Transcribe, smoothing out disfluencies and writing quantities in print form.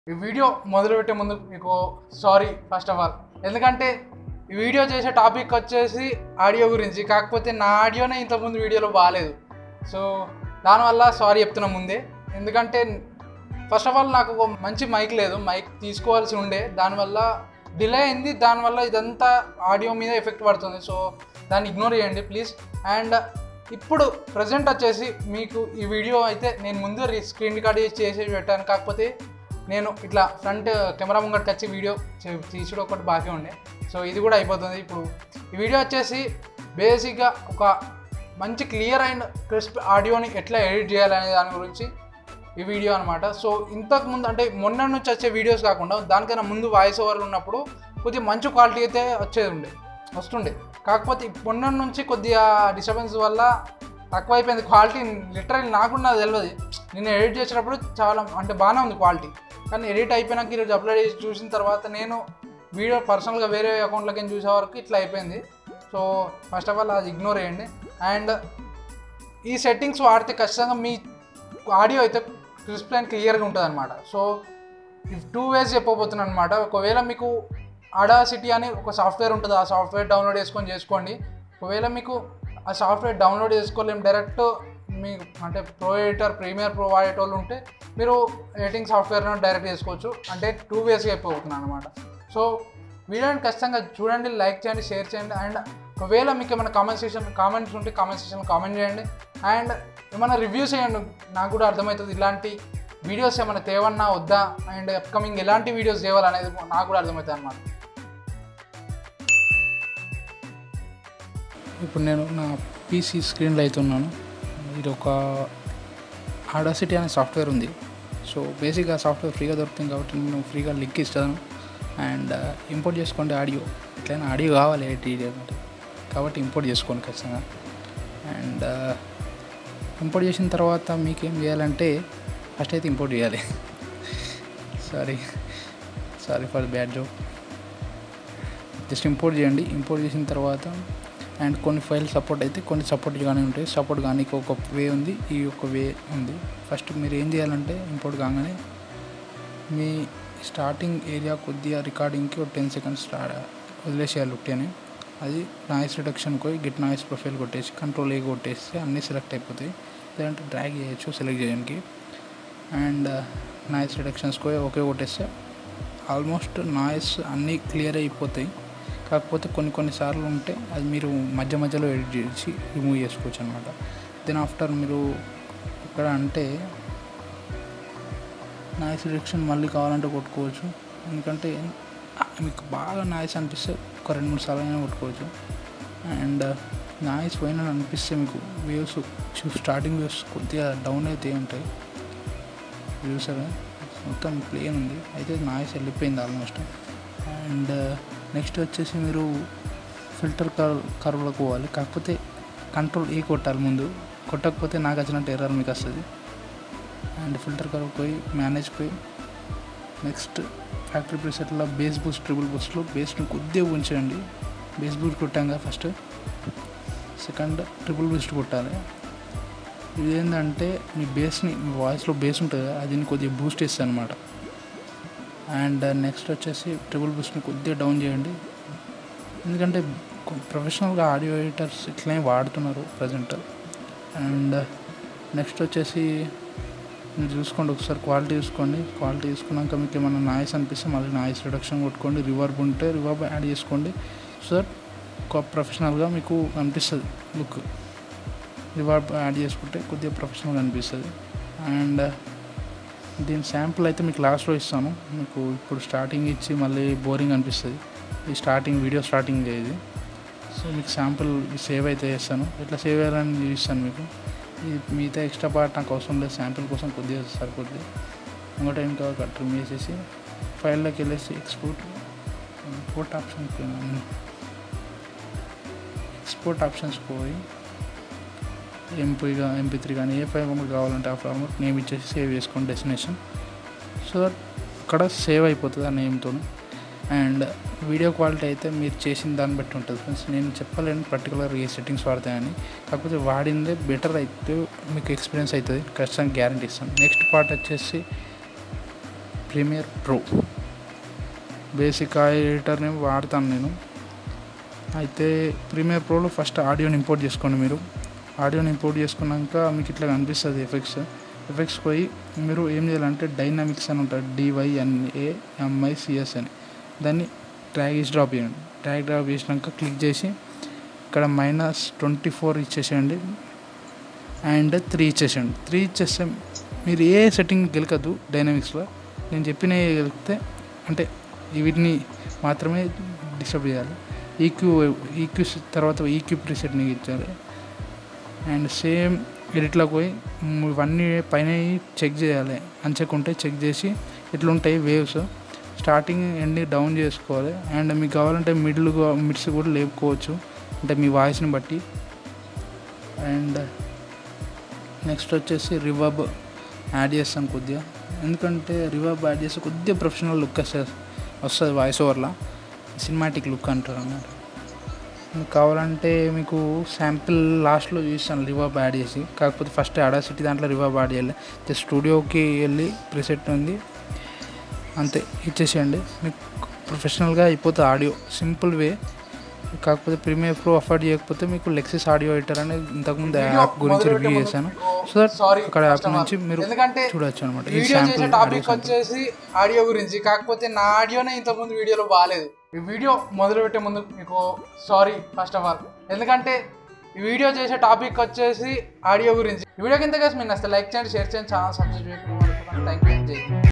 ఈ వీడియో మొదలుపెట్టే ముందు మీకు సారీ ఫస్ట్ ఆఫ్ ఆల్. ఎందుకంటే ఈ వీడియో చేసే టాపిక్ వచ్చేసి ఆడియో గురించి, కాకపోతే నా ఆడియోనే ఇంతకుముందు వీడియోలో బాగాలేదు. సో దానివల్ల సారీ చెప్తున్నా ముందే. ఎందుకంటే ఫస్ట్ ఆఫ్ ఆల్ నాకు ఒక మంచి మైక్ లేదు, మైక్ తీసుకోవాల్సి ఉండే, దానివల్ల డిలే అయింది. దానివల్ల ఇదంతా ఆడియో మీద ఎఫెక్ట్ పడుతుంది. సో దాన్ని ఇగ్నోర్ చేయండి ప్లీజ్. అండ్ ఇప్పుడు ప్రజెంట్ వచ్చేసి మీకు ఈ వీడియో అయితే నేను ముందు స్క్రీన్ రికార్డ్ చేసి పెట్టాను, కాకపోతే నేను ఇట్లా ఫ్రంట్ కెమెరా ముంగడికి వచ్చి వీడియో తీసుడు ఒకటి బాకీ ఉండే. సో ఇది కూడా అయిపోతుంది. ఇప్పుడు ఈ వీడియో వచ్చేసి బేసిక్గా ఒక మంచి క్లియర్ అండ్ క్రిస్ప్ ఆడియోని ఎట్లా ఎడిట్ చేయాలనే దాని గురించి ఈ వీడియో అనమాట. సో ఇంతకుముందు అంటే మొన్న నుంచి వచ్చే వీడియోస్ కాకుండా దానికైనా ముందు వాయిస్ ఓవర్లు ఉన్నప్పుడు కొద్దిగా మంచి క్వాలిటీ అయితే వస్తుండే. కాకపోతే మొన్న నుంచి కొద్దిగా డిస్టర్బెన్స్ వల్ల తక్కువ అయిపోయింది క్వాలిటీ. లిటరల్ నాకున్నా తెలియదు, నేను ఎడిట్ చేసేటప్పుడు చాలా అంటే బాగానే ఉంది క్వాలిటీ, కానీ ఎడిట్ అయిపోయినాక ఈరోజు అప్లోడ్ చేసి చూసిన తర్వాత నేను వీడియో పర్సనల్గా వేరే అకౌంట్లోకి చూసే వరకు ఇట్లా అయిపోయింది. సో ఫస్ట్ ఆఫ్ ఆల్ అది ఇగ్నోర్ చేయండి. అండ్ ఈ సెట్టింగ్స్ వాడితే ఖచ్చితంగా మీ ఆడియో అయితే క్రిస్ప్ అండ్ క్లియర్గా ఉంటుంది అనమాట. సో 2 ways చెప్పబోతున్నాను అనమాట. ఒకవేళ మీకు ఆడాసిటీ అని ఒక సాఫ్ట్వేర్ ఉంటుంది, ఆ సాఫ్ట్వేర్ డౌన్లోడ్ చేసుకోండి. ఒకవేళ మీకు ఆ సాఫ్ట్వేర్ డౌన్లోడ్ చేసుకోలేము, డైరెక్ట్ మీ అంటే ప్రో ఎడిటర్ ప్రీమియర్ ప్రో వాడేటోళ్ళు ఉంటే మీరు ఎడిటింగ్ సాఫ్ట్వేర్ను డైరెక్ట్ చేసుకోవచ్చు. అంటే 2 ways చెప్పబోతున్నాను అనమాట. సో వీడియోని ఖచ్చితంగా చూడండి, లైక్ చేయండి, షేర్ చేయండి. అండ్ ఒకవేళ మీకు ఏమైనా కామెంట్స్ ఉంటే కామెంట్ సెక్షన్లో కామెంట్ చేయండి. అండ్ ఏమైనా రివ్యూస్ చేయండి, నాకు కూడా అర్థమవుతుంది ఇలాంటి వీడియోస్ ఏమైనా తేవన్నా వద్దా, అండ్ అప్కమింగ్ ఎలాంటి వీడియోస్ చేయాలనేది నాకు కూడా అర్థమవుతుంది అన్నమాట. ఇప్పుడు నేను నా పీసీ స్క్రీన్లో అయితే ఉన్నాను. ఇది ఒక ఆడాసిటీ అనే సాఫ్ట్వేర్ ఉంది. సో బేసిక్గా సాఫ్ట్వేర్ ఫ్రీగా దొరుకుతుంది కాబట్టి నేను ఫ్రీగా లింక్ ఇస్తాను. అండ్ ఇంపోర్ట్ చేసుకోండి ఆడియో, ఎట్లయినా ఆడియో కావాలి ఎడిట్ కాబట్టి ఇంపోర్ట్ చేసుకోండి ఖచ్చితంగా. అండ్ ఇంపోర్ట్ చేసిన తర్వాత మీకేం చేయాలంటే ఫస్ట్ అయితే ఇంపోర్ట్ చేయాలి. Sorry for bad joke. Just import చేయండి. ఇంపోర్ట్ చేసిన తర్వాత అండ్ కొన్ని ఫైల్ సపోర్ట్ అయితే కొన్ని సపోర్ట్ కానీ ఉంటాయి. సపోర్ట్ కానీ ఒక వే ఉంది, ఈ ఒక వే ఉంది. ఫస్ట్ మీరు ఏం చేయాలంటే ఇంపోర్ట్ కాగానే మీ స్టార్టింగ్ ఏరియా కొద్దిగా రికార్డింగ్కి ఒక 10 seconds వదిలేసేయాలి ఒకటి అని. అది నాయిస్ రిడక్షన్కి పోయి గెట్ నాయిస్ ప్రొఫైల్ కొట్టేసి కంట్రోల్ ఏ కొట్టేస్తే అన్నీ సెలెక్ట్ అయిపోతాయి. లేదంటే డ్రాగ్ చేయొచ్చు సెలెక్ట్ చేయడానికి. అండ్ నాయిస్ రిడక్షన్స్కి పోయి ఓకే కొట్టేస్తే ఆల్మోస్ట్ నాయిస్ అన్నీ క్లియర్ అయిపోతాయి. కాకపోతే కొన్నిసార్లు ఉంటే అది మీరు మధ్యలో ఎడిట్ చేసి రిమూవ్ చేసుకోవచ్చు అనమాట. దెన్ ఆఫ్టర్ మీరు ఇక్కడ అంటే నాయిస్ రిడక్షన్ మళ్ళీ కావాలంటే కొట్టుకోవచ్చు. ఎందుకంటే మీకు బాగా నాయిస్ అనిపిస్తే ఒక 2-3 సార్లు అయినా కొట్టుకోవచ్చు. అండ్ నాయిస్ పోయినా అనిపిస్తే మీకు వేవ్స్ స్టార్టింగ్ వేవ్స్ కొద్దిగా డౌన్ అయితే ఉంటాయి. చూసారా మొత్తం ప్లేన్ ఉంది, అయితే నాయిస్ వెళ్ళిపోయింది ఆల్మోస్ట్. అండ్ నెక్స్ట్ వచ్చేసి మీరు ఫిల్టర్ కర్వ్లోకి పోవాలి. కాకపోతే కంట్రోల్ ఏ కొట్టాలి ముందు, కొట్టకపోతే నాకు వచ్చినట్టు ఎర్రర్ మీకు వస్తుంది. అండ్ ఫిల్టర్ కర్వ్ పోయి మేనేజ్ పోయి నెక్స్ట్ ఫ్యాక్టరీ ప్రీసెట్లో బేస్ బూస్ట్ ట్రిపుల్ బూస్ట్లో బేస్ని కొద్దిగా ఉంచండి. బేస్ బూస్ట్ కొట్టాక ఫస్ట్, సెకండ్ ట్రిపుల్ బూస్ట్ కొట్టాలి. ఇదేంటంటే మీ బేస్ని మీ వాయిస్లో బేస్ ఉంటుంది కదా, అది కొద్దిగా బూస్ట్ ఇస్తుంది అనమాట. అండ్ నెక్స్ట్ వచ్చేసి ట్రిపుల్ బూస్ట్ని కొద్దిగా డౌన్ చేయండి. ఎందుకంటే ప్రొఫెషనల్గా ఆడియో ఎడిటర్స్ ఇట్లనే వాడుతున్నారు ప్రజెంట్. అండ్ నెక్స్ట్ వచ్చేసి మీరు చూసుకోండి, ఒకసారి క్వాలిటీ చూసుకోండి. క్వాలిటీ చూసుకున్నాక మీకు ఏమైనా నాయిస్ అనిపిస్తే మళ్ళీ నాయిస్ రిడక్షన్ కొట్టుకోండి. రివర్బ్ ఉంటే రివర్బ్ యాడ్ చేసుకోండి. సో దట్ ఒక ప్రొఫెషనల్గా మీకు అనిపిస్తుంది లుక్. రివర్బ్ యాడ్ చేసుకుంటే కొద్దిగా ప్రొఫెషనల్గా అనిపిస్తుంది. అండ్ దీని శాంపుల్ అయితే మీకు లాస్ట్లో ఇస్తాను. మీకు ఇప్పుడు స్టార్టింగ్ ఇచ్చి మళ్ళీ బోరింగ్ అనిపిస్తుంది. ఈ వీడియో స్టార్టింగ్ ఇది. సో మీకు శాంపుల్ సేవ్ అయితే చేస్తాను, ఎట్లా సేవ్ చేయాలని చూపిస్తాను మీకు. ఈ మిగతా ఎక్స్ట్రా పార్ట్ నాకు అవసరం లేదు, శాంపుల్ కోసం కొద్దిగా సరిపోద్ది. ఇంకోటి ఇంకా ట్రిమ్ చేసేసి ఫైల్లోకి వెళ్ళేసి ఎక్స్పోర్ట్ ఆప్షన్స్కి పోయి MP3 కానీ ఏ ఫార్మాట్ కావాలంటే ఆ ఫార్మాట్ నేమ్ ఇచ్చేసి సేవ్ చేసుకోండి డెస్టినేషన్. సో అక్కడ సేవ్ అయిపోతుంది ఆ నేమ్తో. అండ్ వీడియో క్వాలిటీ అయితే మీరు చేసిన దాన్ని బట్టి ఉంటుంది ఫ్రెండ్స్. నేను చెప్పలేను పర్టికులర్ ఏ సెట్టింగ్స్ వాడతాయని, కాకపోతే వాడిందే బెటర్ అయితే మీకు ఎక్స్పీరియన్స్ అవుతుంది, ఖచ్చితంగా గ్యారంటీ ఇస్తాను. నెక్స్ట్ పార్ట్ వచ్చేసి ప్రీమియర్ ప్రో బేసిక్ ఎడిటర్ని వాడతాను నేను. అయితే ప్రీమియర్ ప్రోలో ఫస్ట్ ఆడియోని ఇంపోర్ట్ చేసుకోండి. మీరు ఆడియోని ఇంపోర్ట్ చేసుకున్నాక మీకు ఇట్లా కనిపిస్తుంది ఎఫెక్ట్స్ పోయి మీరు ఏం చేయాలంటే డైనామిక్స్ అని ఉంటుంది, DYNAMICS అని, దాన్ని డ్రాప్ చేయండి. డ్రాప్ చేసినాక క్లిక్ చేసి ఇక్కడ -24 ఇచ్చేసేయండి అండ్ 3 ఇచ్చేసేయండి. 3 ఇచ్చేస్తే మీరు ఏ సెట్టింగ్ గెలకద్దు డైనామిక్స్లో, నేను చెప్పినవి గెలిపితే అంటే వీటిని మాత్రమే డిస్టర్బ్ చేయాలి. ఈక్యూ తర్వాత ఈక్యూ ప్రీసెట్ని ఇచ్చారు అండ్ సేమ్ ఎడిట్లోకి పోయి ఇవన్నీ పైన చెక్ చేయాలి. అంచెకుంటే చెక్ చేసి ఇట్లుంటాయి వేవ్స్, స్టార్టింగ్ ఎండ్ డౌన్ చేసుకోవాలి. అండ్ మీకు కావాలంటే మిడ్స్ కూడా లేపుకోవచ్చు అంటే మీ వాయిస్ని బట్టి. అండ్ నెక్స్ట్ వచ్చేసి రివర్బ్ యాడ్ చేస్తాం కొద్దిగా, ఎందుకంటే రివర్బ్ యాడ్ చేస్తే కొద్దిగా ప్రొఫెషనల్ లుక్ వస్తుంది వాయిస్ ఓవర్లో, సినిమాటిక్ లుక్ అంటారు అన్నమాట. కావాలంటే మీకు శాంపిల్ లాస్ట్లో చూస్తాను రివర్బ్ యాడ్ చేసి, కాకపోతే ఫస్ట్ ఆడాసిటీ దాంట్లో రివర్బ్ యాడ్ చేయాలి. జస్ట్ స్టూడియోకి వెళ్ళి ప్రీసెట్ ఉంది అంతే ఇచ్చేసేయండి, మీకు ప్రొఫెషనల్గా అయిపోతుంది ఆడియో, సింపుల్ వే. కాకపోతే ప్రీమియర్ ప్రో అఫోర్డ్ చేయకపోతే మీకు లెక్సిస్ ఆడియో ఎడిటర్ అనేది ఇంతకుముందు యాప్ గురించి రివ్యూ చేశాను. సో దట్ అక్కడ యాప్ నుంచి మీరు చూడొచ్చు అనమాట. టాపిక్ వచ్చేసి ఆడియో గురించి, కాకపోతే నా ఆడియోనే ఇంతకుముందు వీడియోలో బాగాలేదు. ఈ వీడియో మొదలుపెట్టే ముందు మీకు సారీ ఫస్ట్ ఆఫ్ ఆల్, ఎందుకంటే ఈ వీడియో చేసే టాపిక్ వచ్చేసి ఆడియో గురించి. ఈ వీడియో కింద కలిసి మీరు నచ్చితే లైక్ చేయండి, షేర్ చేయండి, ఛానల్ సబ్స్క్రైబ్ చేసుకోండి. Thank you.